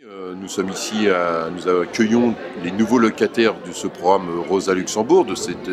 Nous sommes ici, nous accueillons les nouveaux locataires de ce programme Rosa Luxembourg, de ces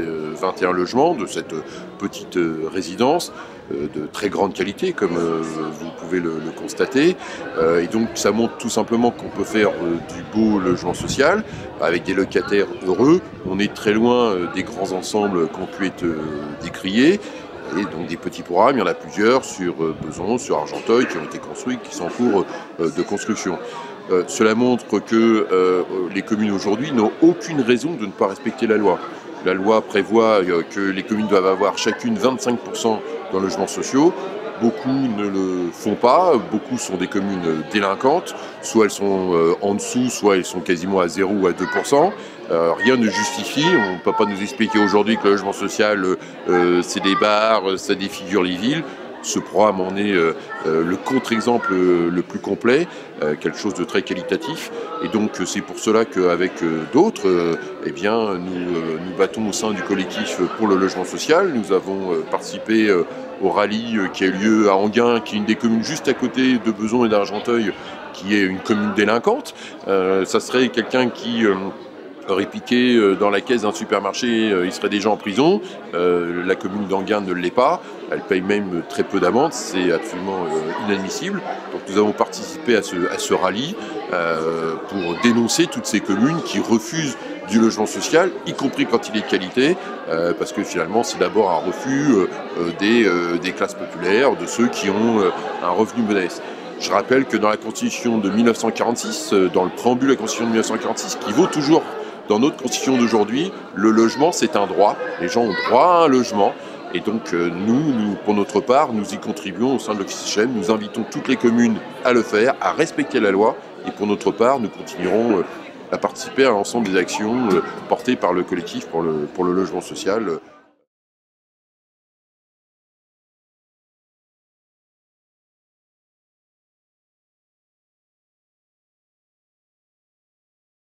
21 logements, de cette petite résidence de très grande qualité, comme vous pouvez le constater. Et donc ça montre tout simplement qu'on peut faire du beau logement social avec des locataires heureux. On est très loin des grands ensembles qui ont pu être décriés. Et donc des petits programmes, il y en a plusieurs sur Besançon, sur Argenteuil, qui ont été construits, qui sont en cours de construction. Cela montre que les communes aujourd'hui n'ont aucune raison de ne pas respecter la loi. La loi prévoit que les communes doivent avoir chacune 25% dans logements sociaux. Beaucoup ne le font pas, beaucoup sont des communes délinquantes, soit elles sont en dessous, soit elles sont quasiment à 0 ou à 2%. Rien ne justifie, on ne peut pas nous expliquer aujourd'hui que le logement social c'est des bars, ça défigure les villes. Ce programme en est le contre-exemple le plus complet, quelque chose de très qualitatif. Et donc c'est pour cela qu'avec d'autres, eh bien, nous battons au sein du collectif pour le logement social. Nous avons participé au rallye qui a eu lieu à Enghien, qui est une des communes juste à côté de Besançon et d'Argenteuil, qui est une commune délinquante. Ça serait quelqu'un qui aurait piqué dans la caisse d'un supermarché, il serait déjà en prison. La commune d'Enghien ne l'est pas, elle paye même très peu d'amende, c'est absolument inadmissible. Donc nous avons participé à ce rallye pour dénoncer toutes ces communes qui refusent du logement social, y compris quand il est de qualité, parce que finalement c'est d'abord un refus des classes populaires, de ceux qui ont un revenu modeste. Je rappelle que dans la Constitution de 1946, dans le préambule de la Constitution de 1946, qui vaut toujours dans notre Constitution d'aujourd'hui, le logement c'est un droit. Les gens ont droit à un logement. Et donc nous, pour notre part, nous y contribuons au sein de l'Office HLM. Nous invitons toutes les communes à le faire, à respecter la loi. Et pour notre part, nous continuerons à participer à l'ensemble des actions portées par le collectif pour le logement social.